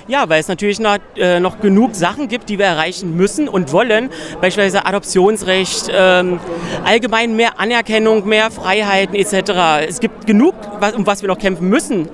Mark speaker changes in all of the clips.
Speaker 1: Ja, weil es natürlich noch genug Sachen gibt, die wir erreichen müssen und wollen. Beispielsweise Adoptionsrecht, allgemein mehr Anerkennung, mehr Freiheiten etc. Es gibt genug, um was wir noch kämpfen müssen.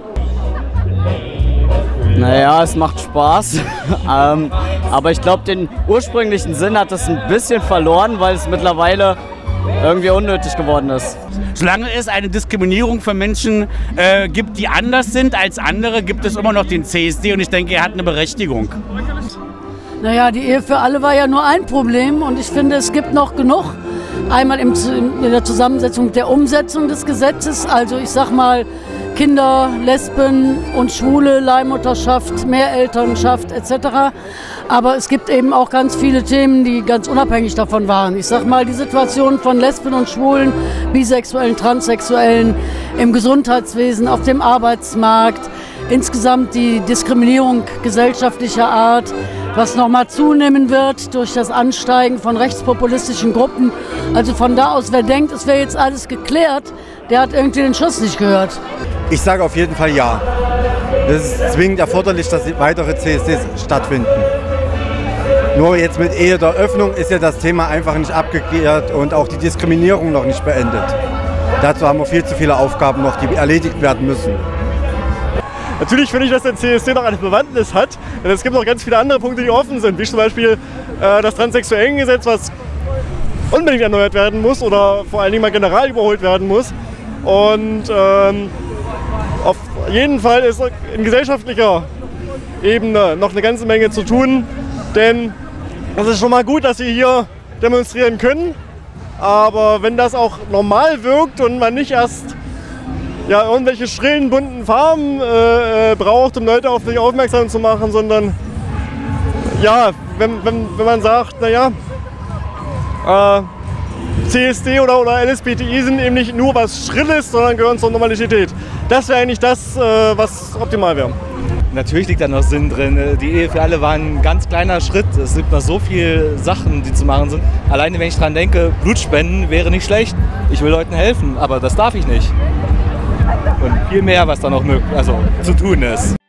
Speaker 2: Naja, es macht Spaß, aber ich glaube, den ursprünglichen Sinn hat es ein bisschen verloren, weil es mittlerweile irgendwie unnötig geworden ist.
Speaker 3: Solange es eine Diskriminierung für Menschen gibt, die anders sind als andere, gibt es immer noch den CSD und ich denke, er hat eine Berechtigung.
Speaker 4: Naja, die Ehe für alle war ja nur ein Problem und ich finde, es gibt noch genug. Einmal in der Zusammensetzung der Umsetzung des Gesetzes, also ich sag mal Kinder, Lesben und Schwule, Leihmutterschaft, Mehrelternschaft etc. Aber es gibt eben auch ganz viele Themen, die ganz unabhängig davon waren. Ich sag mal die Situation von Lesben und Schwulen, Bisexuellen, Transsexuellen im Gesundheitswesen, auf dem Arbeitsmarkt, insgesamt die Diskriminierung gesellschaftlicher Art, was nochmal zunehmen wird durch das Ansteigen von rechtspopulistischen Gruppen. Also von da aus, wer denkt, es wäre jetzt alles geklärt, der hat irgendwie den Schuss nicht gehört.
Speaker 5: Ich sage auf jeden Fall ja. Es ist zwingend erforderlich, dass weitere CSDs stattfinden. Nur jetzt mit Ehe der Öffnung ist ja das Thema einfach nicht abgeklärt und auch die Diskriminierung noch nicht beendet. Dazu haben wir viel zu viele Aufgaben noch, die erledigt werden müssen.
Speaker 6: Natürlich finde ich, dass der CSD noch eine Bewandtnis hat, denn es gibt noch ganz viele andere Punkte, die offen sind, wie zum Beispiel das Transsexuellengesetz, was unbedingt erneuert werden muss oder vor allen Dingen mal general überholt werden muss. Und auf jeden Fall ist in gesellschaftlicher Ebene noch eine ganze Menge zu tun, denn es ist schon mal gut, dass Sie hier demonstrieren können, aber wenn das auch normal wirkt und man nicht erst irgendwelche schrillen, bunten Farben braucht, um Leute auf sich aufmerksam zu machen, sondern wenn man sagt, naja, CSD oder LSBTI sind eben nicht nur was Schrilles, sondern gehören zur Normalität. Das wäre eigentlich das, was optimal wäre.
Speaker 7: Natürlich liegt da noch Sinn drin. Die Ehe für alle war ein ganz kleiner Schritt. Es gibt noch so viele Sachen, die zu machen sind. Alleine wenn ich dran denke, Blutspenden wäre nicht schlecht. Ich will Leuten helfen, aber das darf ich nicht. Und viel mehr, was da noch zu tun ist.